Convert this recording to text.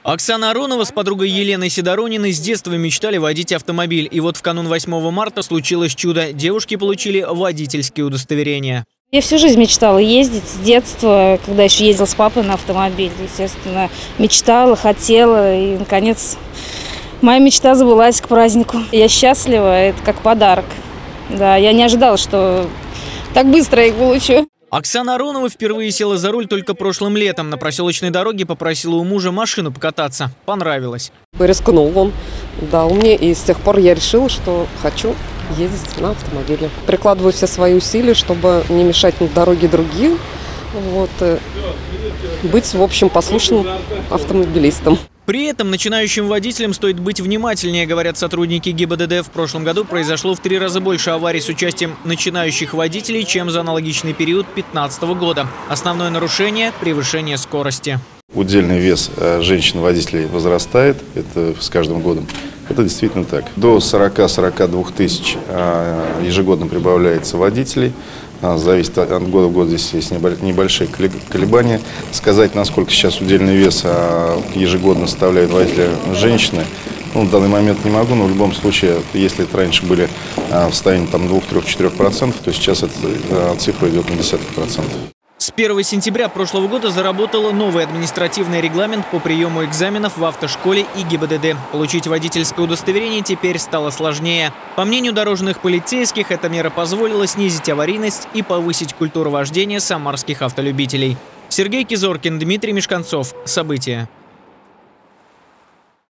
Оксана Аронова с подругой Еленой Сидорониной с детства мечтали водить автомобиль. И вот в канун 8 марта случилось чудо. Девушки получили водительские удостоверения. Я всю жизнь мечтала ездить с детства, когда еще ездил с папой на автомобиле. Естественно, мечтала, хотела, и, наконец, моя мечта сбылась к празднику. Я счастлива, это как подарок. Да, я не ожидала, что так быстро я их получу. Оксана Аронова впервые села за руль только прошлым летом. На проселочной дороге попросила у мужа машину покататься. Понравилось. Рискнул он, дал мне, и с тех пор я решила, что хочу ездить на автомобиле. Прикладываю все свои усилия, чтобы не мешать на дороге другим, быть, в общем, послушным автомобилистом. При этом начинающим водителям стоит быть внимательнее, говорят сотрудники ГИБДД. В прошлом году произошло в 3 раза больше аварий с участием начинающих водителей, чем за аналогичный период 2015 года. Основное нарушение – превышение скорости. Удельный вес женщин-водителей возрастает, это с каждым годом. Это действительно так. До 40-42 тысяч ежегодно прибавляется водителей. Зависит от года в год, здесь есть небольшие колебания. Сказать, насколько сейчас удельный вес ежегодно составляют водители женщины, в данный момент не могу, но в любом случае, если это раньше были в состоянии 2-3-4%, то сейчас эта цифра идет на десятки процентов. С 1 сентября прошлого года заработал новый административный регламент по приему экзаменов в автошколе и ГИБДД. Получить водительское удостоверение теперь стало сложнее. По мнению дорожных полицейских, эта мера позволила снизить аварийность и повысить культуру вождения самарских автолюбителей. Сергей Кизоркин, Дмитрий Мешканцов. События.